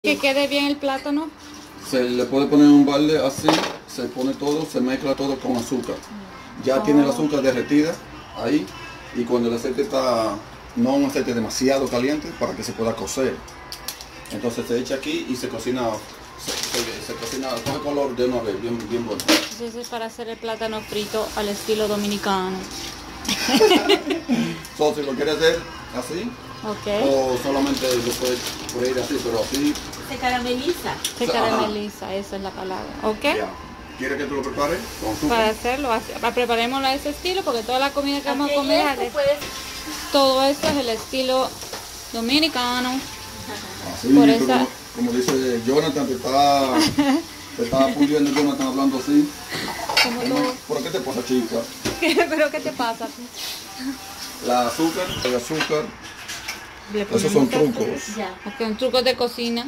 Que quede bien el plátano. Se le puede poner un balde así, se pone todo, se mezcla todo con azúcar. Ya tiene el azúcar derretida ahí, y cuando el aceite está, no un aceite demasiado caliente para que se pueda cocer. Entonces se echa aquí y se cocina, se cocina, coge color de una vez, bien bueno. Entonces es para hacer el plátano frito al estilo dominicano. So, si lo quiere hacer así, Okay. o solamente lo puede freír así, pero así. Se carameliza. Se carameliza, esa es la palabra. ¿Ok? Ya. ¿Quiere que te lo prepare? Con azúcar. Para hacerlo, preparémoslo a ese estilo, porque toda la comida que vamos a Aquí comer, esto puedes- todo esto es el estilo dominicano. Así, Por pero esa- como dice Jonathan, te está puliendo Jonathan hablando así. Como tú. ¿Por qué te pasa, chica? ¿Pero qué te pasa? La azúcar, el azúcar, Le esos son ponemos trucos. Ya. Ok, un truco de cocina.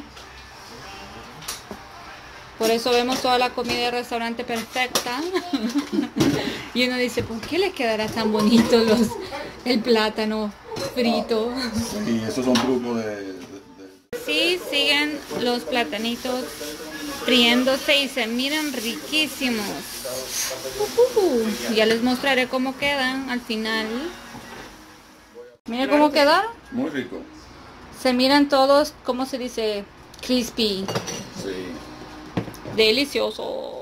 Por eso vemos toda la comida del restaurante perfecta. Y uno dice, ¿por qué les quedará tan bonito el plátano frito? Sí, esos son trucos Sí, siguen los platanitos friéndose y se miran riquísimos. Ya les mostraré cómo quedan al final. Mira cómo quedaron. Muy rico. Se miran todos, ¿cómo se dice? Crispy. Sí. Delicioso.